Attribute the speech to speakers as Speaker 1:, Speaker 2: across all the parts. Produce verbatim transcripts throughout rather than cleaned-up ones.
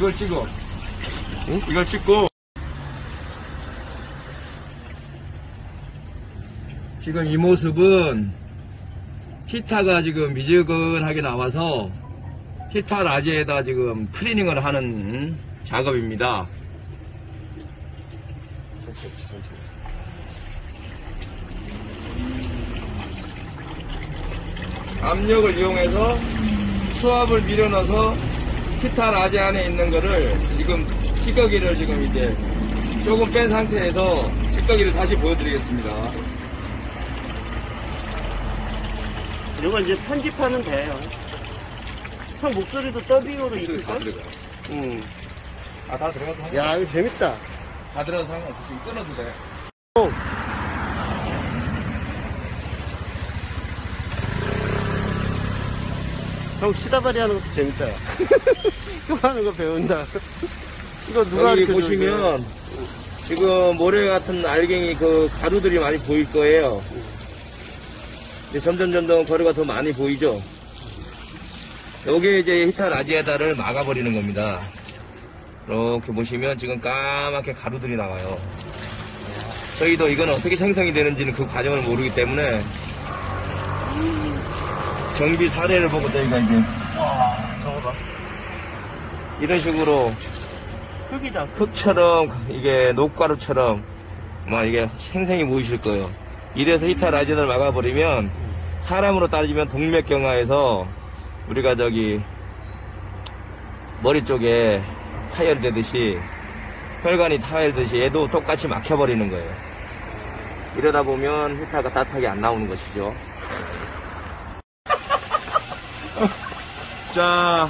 Speaker 1: 이걸 찍어. 응? 이걸 찍고. 지금 이 모습은 히타가 지금 미지근하게 나와서 히타 라지에다 지금 클리닝을 하는 작업입니다. 압력을 이용해서 수압을 밀어넣어서 히타 라지 안에 있는 거를 지금 찌꺼기를 지금 이제 조금 뺀 상태에서 찌꺼기를 다시 보여드리겠습니다.
Speaker 2: 이거 이제 편집하면 돼요. 형 목소리도 더빙으로 있을까?
Speaker 1: 다 들어가.
Speaker 2: 응.
Speaker 1: 아, 다 들어가서.
Speaker 2: 야, 이거 재밌다.
Speaker 1: 다 들어가서 상관없어. 지금 끊어도 돼.
Speaker 2: 어. 형 시다바리 하는 것도 재밌다. 형 하는 거 배운다. 이거 누가
Speaker 1: 여기
Speaker 2: 가르쳐줘,
Speaker 1: 보시면
Speaker 2: 이거?
Speaker 1: 지금 모래 같은 알갱이 그 가루들이 많이 보일 거예요. 이제 점점 점점 거리가 더 많이 보이죠. 여기에 이제 히타 라지에다를 막아버리는 겁니다. 이렇게 보시면 지금 까맣게 가루들이 나와요. 저희도 이건 어떻게 생성이 되는지는 그 과정을 모르기 때문에 정비 사례를 보고 저희가 이제 이런 식으로
Speaker 2: 흙이다.
Speaker 1: 흙처럼 이게 녹가루처럼 막 이게 생생히 보이실 거예요. 이래서 히타 라지에다를 막아버리면 사람으로 따지면 동맥경화에서 우리가 저기 머리 쪽에 파열되듯이 혈관이 타열되듯이 얘도 똑같이 막혀버리는 거예요. 이러다 보면 히타가 따뜻하게 안 나오는 것이죠. 자,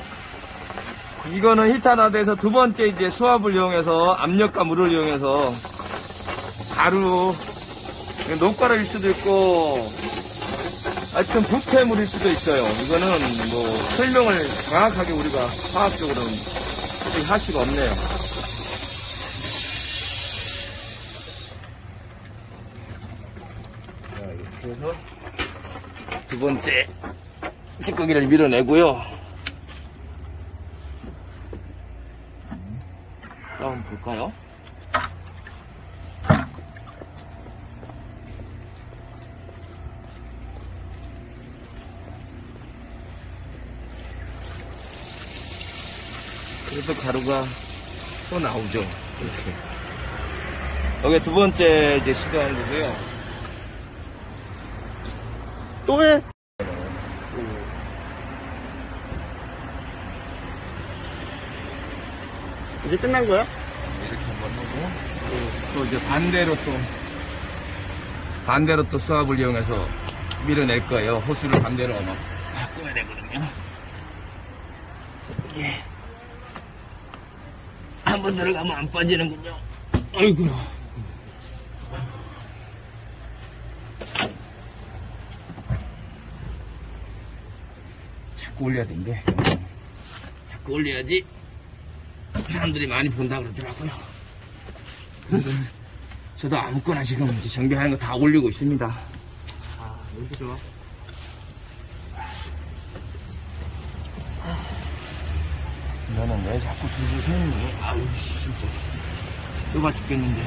Speaker 1: 이거는 히타 라지에서 두 번째 이제 수압을 이용해서 압력과 물을 이용해서 가루, 녹가루일 수도 있고 하여튼 부패물일 수도 있어요. 이거는 뭐 설명을 정확하게 우리가 화학적으로는 할 수가 없네요. 자, 이렇게 해서 두 번째 찌꺼기를 밀어내고요. 한번 볼까요? 그래도 가루가 또 나오죠. 이렇게. 여기 두 번째 이제 시도하는 거고요.
Speaker 2: 또 해? 이제 끝난 거야?
Speaker 1: 이렇게 한번 하고 또 이제 반대로 또 반대로 또 수압을 이용해서 밀어낼 거예요. 호수를 반대로 아마 바꿔야 되거든요. 예. 한번 들어가면 안 빠지는군요. 아이고. 자꾸 올려야 된대. 자꾸 올려야지 사람들이 많이 본다 그러더라고요. 그래서 저도 아무거나 지금 이제 정비하는 거 다 올리고 있습니다.
Speaker 2: 아, 이렇게 좋아.
Speaker 1: 너는 왜 자꾸 줄줄 서니? 아우, 진짜. 좁아 죽겠는데.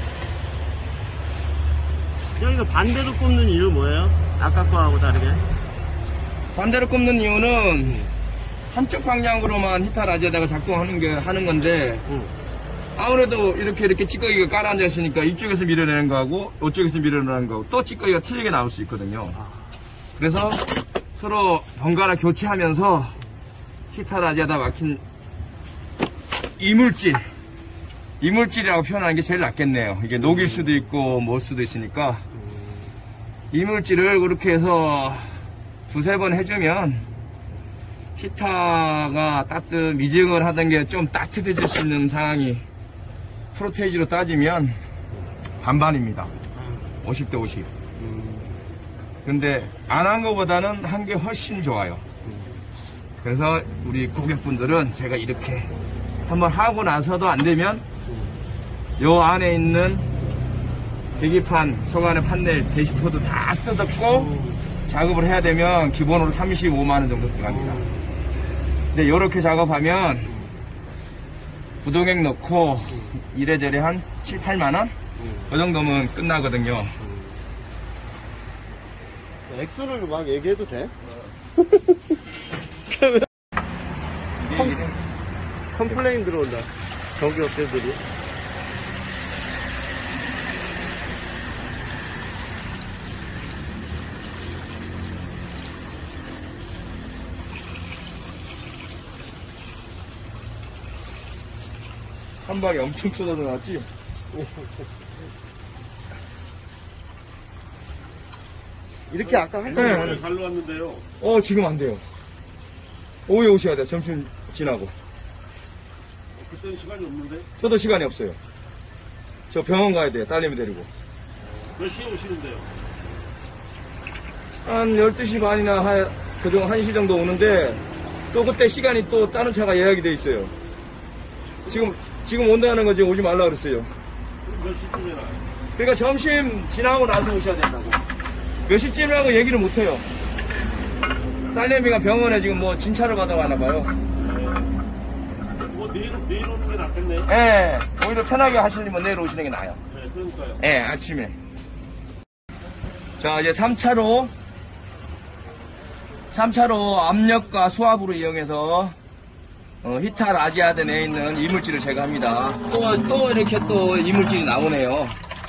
Speaker 2: 형 이거 반대로 꼽는 이유 뭐예요? 아까 거하고 다르게?
Speaker 1: 반대로 꼽는 이유는 한쪽 방향으로만 히타 라지에다가 작동하는 게 하는 건데
Speaker 2: 응.
Speaker 1: 아무래도 이렇게 이렇게 찌꺼기가 깔아앉아 있으니까 이쪽에서 밀어내는 거하고 이쪽에서 밀어내는 거하고 또 찌꺼기가 틀리게 나올 수 있거든요.
Speaker 2: 아.
Speaker 1: 그래서 서로 번갈아 교체하면서 히타 라지에다 막힌 이물질 이물질이라고 표현하는 게 제일 낫겠네요. 이게 녹일 수도 있고 뭘 수도 있으니까 이물질을 그렇게 해서 두세 번 해주면 히타가 따뜻 미증을 하던 게 좀 따뜻해질 수 있는 상황이 프로테이지로 따지면 반반입니다. 오십 대 오십. 근데 안 한 것보다는 한 게 훨씬 좋아요. 그래서 우리 고객분들은 제가 이렇게 한번 하고 나서도 안 되면 요 안에 있는 계기판, 속안에 판넬, 게시포도 다 뜯었고 작업을 해야 되면 기본으로 삼십오만 원 정도 들어갑니다. 근데 요렇게 작업하면 부동액 넣고 이래저래 한 칠, 팔만 원?
Speaker 2: 음.
Speaker 1: 그 정도면 끝나거든요.
Speaker 2: 액수를 막 얘기해도 돼?
Speaker 1: 이게 이래-
Speaker 2: 컴플레인 들어온다. 전기 업체들이.
Speaker 1: 한 방에 엄청 쏟아져 나왔지?
Speaker 2: 이렇게 아까 한
Speaker 1: 네.
Speaker 2: 잔
Speaker 3: 갈로 왔는데요.
Speaker 1: 어, 지금 안 돼요. 오후에 오셔야 돼요. 점심 지나고.
Speaker 3: 그때는 시간이 없는데.
Speaker 1: 저도 시간이 없어요. 저 병원 가야 돼요. 딸내미 데리고.
Speaker 3: 몇 시에 오시는데요?
Speaker 1: 한 열두 시 반이나 한, 그정 한 시 정도 오는데, 또 그때 시간이 또 다른 차가 예약이 돼 있어요. 지금, 지금 온다는 거 지금 오지 말라 그랬어요.
Speaker 3: 그럼 몇 시쯤에 나요?
Speaker 1: 그러니까 점심 지나고 나서 오셔야 된다고. 몇 시쯤이라고 얘기를 못 해요. 딸내미가 병원에 지금 뭐 진찰을 받아가나 봐요.
Speaker 3: 뭐 내일, 내일 오는 게 낫겠네.
Speaker 1: 예, 오히려 편하게 하시려면 내일 오시는 게 나아요.
Speaker 3: 네, 그러니까요.
Speaker 1: 예, 아침에. 자, 이제 삼 차로, 삼 차로 압력과 수압으로 이용해서, 어, 히타 라지아드 내에 있는 이물질을 제거합니다. 또, 또 이렇게 또 이물질이 나오네요.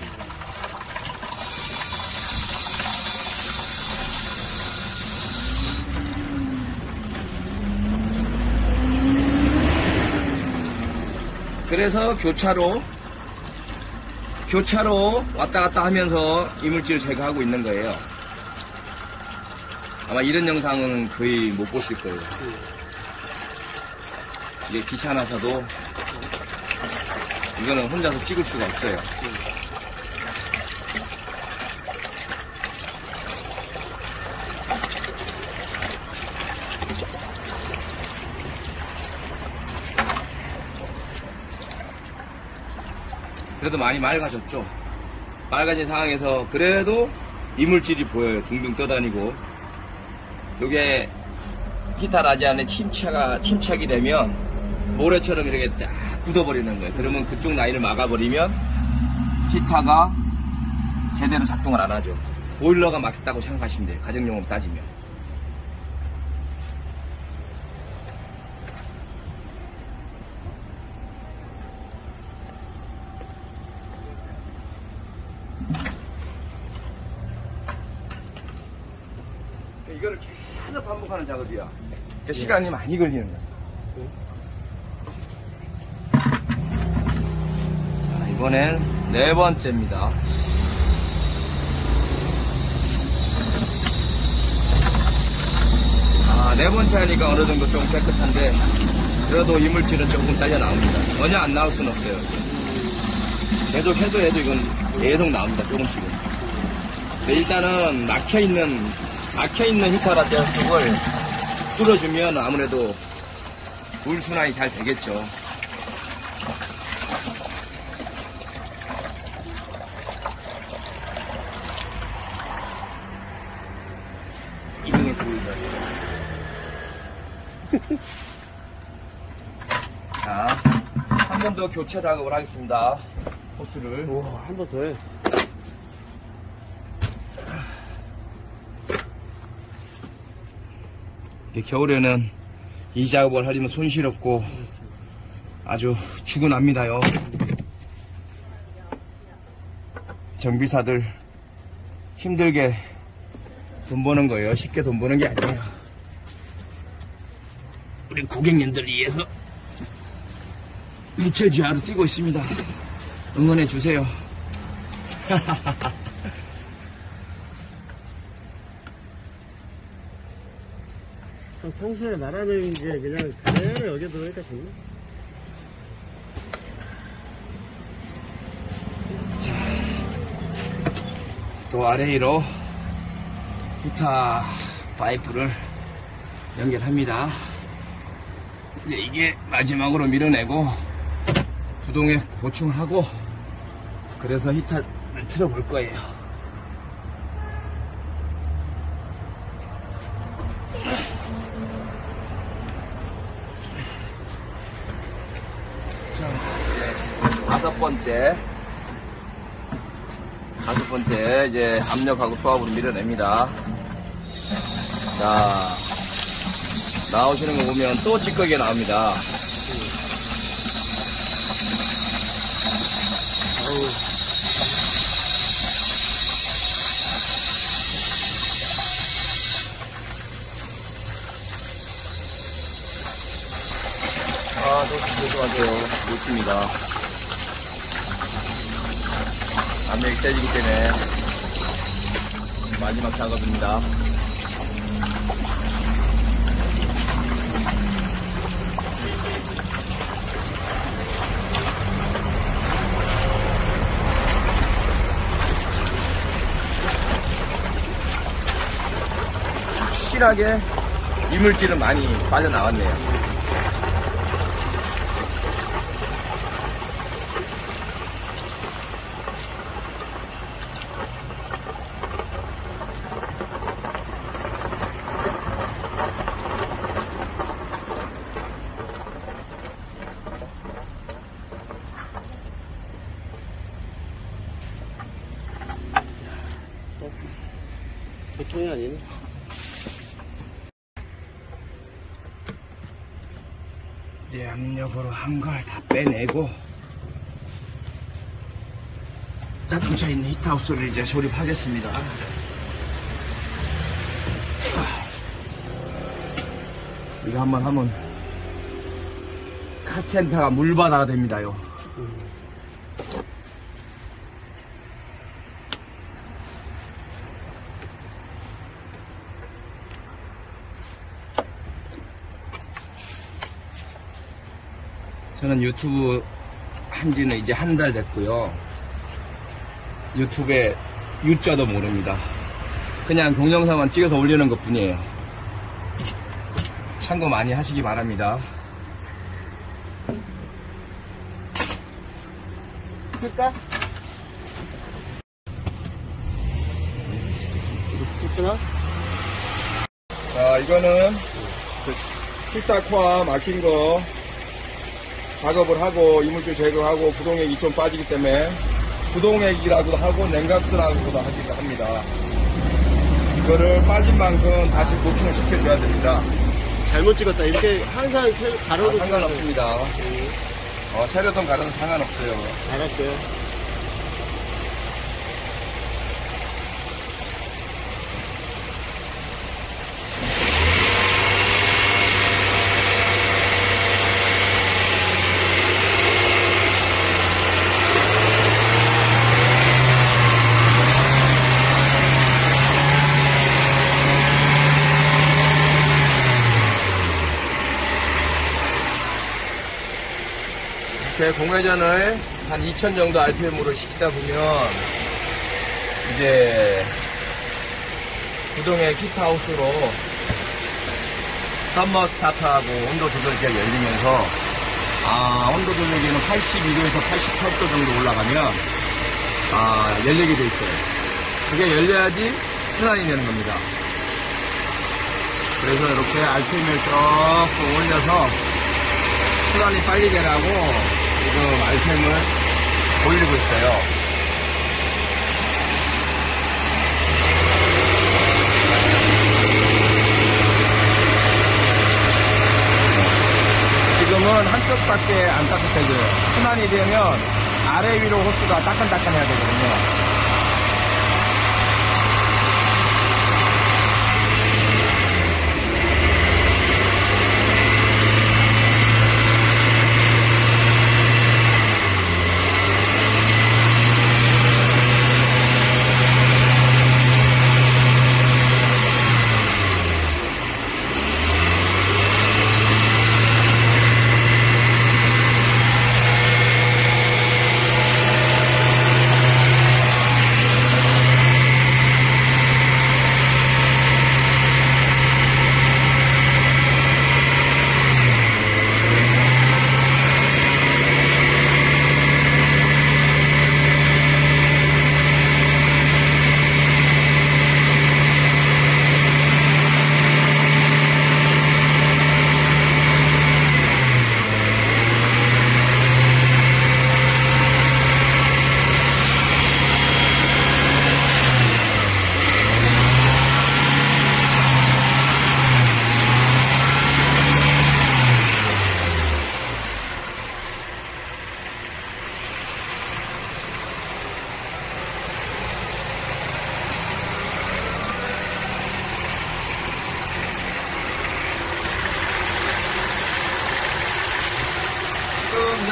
Speaker 1: 그래서 교차로, 교차로 왔다 갔다 하면서 이물질을 제거하고 있는 거예요. 아마 이런 영상은 거의 못 보실 거예요. 이게 귀찮아서도 이거는 혼자서 찍을 수가 없어요. 그래도 많이 맑아졌죠. 맑아진 상황에서 그래도 이물질이 보여요. 둥둥 떠다니고. 요게 히타 라지안에 침착가, 침착이 되면 모래처럼 이렇게 딱 굳어버리는 거예요. 그러면 그쪽 라인을 막아버리면 히타가 제대로 작동을 안 하죠. 보일러가 막혔다고 생각하시면 돼요. 가정용으로 따지면. 이거를 계속 반복하는 작업이야. 그러니까 시간이 많이 걸리는 거야. 자, 이번엔 네 번째입니다. 아, 네 번째 하니까 어느 정도 좀 깨끗한데, 그래도 이물질은 조금 딸려 나옵니다. 전혀 안 나올 수는 없어요. 계속 해도 해도 이건 계속 나옵니다. 조금씩은. 근데 일단은 막혀있는 막혀있는 히타라떼 쪽을 뚫어주면 아무래도 물 순환이 잘 되겠죠. 이등을 보이죠. 자, 한 번 더 교체 작업을 하겠습니다. 호스를.
Speaker 2: 우와, 한 번 더 해.
Speaker 1: 겨울에는 이 작업을 하려면 손실없고 아주 죽어납니다요. 정비사들 힘들게 돈 버는 거예요. 쉽게 돈 버는 게 아니에요. 우리 고객님들 위해서 부채지하로 뛰고 있습니다. 응원해 주세요.
Speaker 2: 평소에 말하는 게 그냥 그대로 여기 들어오니까 좋네.
Speaker 1: 또 아래 위로 히타 파이프를 연결합니다. 이제 이게 마지막으로 밀어내고 구동에 보충하고 그래서 히타를 틀어볼 거예요. 자, 다섯 번째. 다섯 번째, 이제 압력하고 수압으로 밀어냅니다. 자, 나오시는 거 보면 또 찌꺼기가 나옵니다.
Speaker 2: 아우.
Speaker 1: 아, 너무 죄송하세요. 놓칩니다. 압력이 세지기 때문에 마지막 작업입니다. 확실하게 이물질은 많이 빠져나왔네요.
Speaker 2: 보통이 아니네.
Speaker 1: 이제 압력으로 한 걸 다 빼내고 자동차에 있는 히트하우스를 이제 조립하겠습니다. 이거 한번 하면 카센터가 물바다가 됩니다요. 저는 유튜브 한 지는 이제 한 달 됐고요. 유튜브에 유자도 모릅니다. 그냥 동영상만 찍어서 올리는 것 뿐이에요. 참고 많이 하시기 바랍니다.
Speaker 2: 할까? 됐잖아?
Speaker 1: 자, 이거는 그 필터코아 막힌 거 작업을 하고 이물질 제거하고 부동액이 좀 빠지기 때문에 부동액이라고도 하고 냉각수라고도 하기도 합니다. 이거를 빠진 만큼 다시 보충을 시켜줘야 됩니다.
Speaker 2: 잘못 찍었다. 이렇게 항상
Speaker 1: 아,
Speaker 2: 가로로
Speaker 1: 상관없습니다. 어, 세려던 가로는 상관없어요.
Speaker 2: 알았어요.
Speaker 1: 제 공회전을 한 이천 정도 알피엠으로 시키다 보면 이제 구동의 히트하우스로 썸머 스타트하고 온도 조절기가 열리면서 아 온도 조절기는 팔십이 도에서 팔십팔 도 정도 올라가면 아 열리게 돼 있어요. 그게 열려야지 순환이 되는 겁니다. 그래서 이렇게 알피엠을 조금 올려서 순환이 빨리 되라고 지금 알펜을 올리고 있어요. 지금은 한쪽밖에 안 따뜻해져요. 순환이 되면 아래 위로 호스가 따끈따끈해야 되거든요.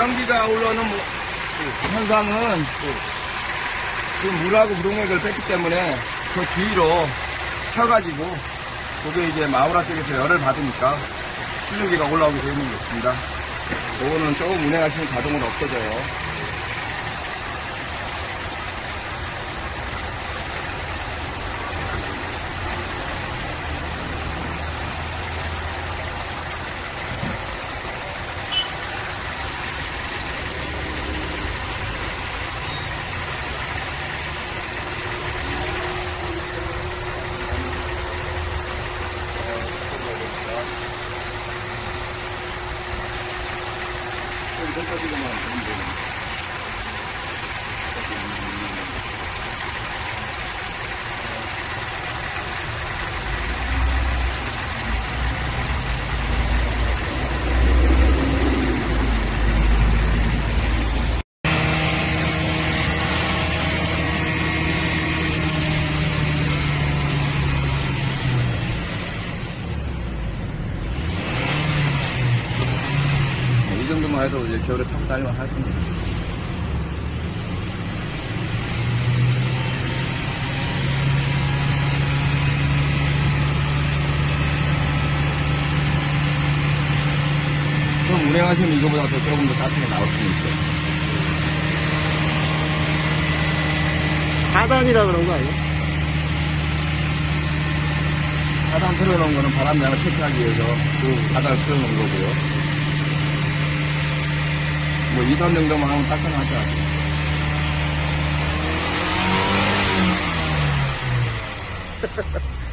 Speaker 1: 바람기가 올라오는 뭐, 현상은 그 물하고 무동맥을 뺐기 때문에 그 주위로 펴가지고 그게 이제 마우라 쪽에서 열을 받으니까 수증기가 올라오게 되어 있는 것입니다. 요거는 조금 운행하시면 자동으로 없어져요. 여기까지만 보면 되는 이 정도만 해도 이제 겨울에 타고 다니면 할 겁니다. 좀 운행하시면 이거보다 더 조금 더 따뜻하게 나올 수는 있어요.
Speaker 2: 사 단이라 그런 거 아니야?
Speaker 1: 하단 틀어놓은 거는 바람량을 체크하기 위해서 그 하단을 틀어놓은 거고요. 뭐 이 단 정도만 하면 따끈하죠.